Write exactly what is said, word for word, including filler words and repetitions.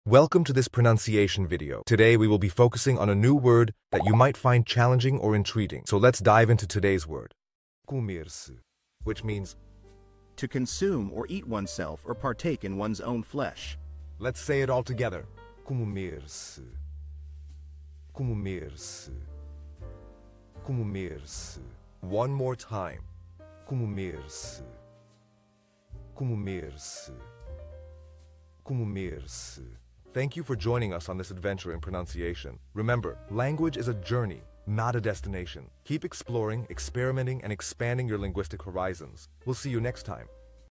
Welcome to this pronunciation video. Today we will be focusing on a new word that you might find challenging or intriguing. So let's dive into today's word. Comer-se, which means to consume or eat oneself or partake in one's own flesh. Let's say it all together. Comer-se. Comer-se. Comer-se. One more time. Comer-se. Comer-se. Comer-se. Thank you for joining us on this adventure in pronunciation. Remember, language is a journey, not a destination. Keep exploring, experimenting, and expanding your linguistic horizons. We'll see you next time.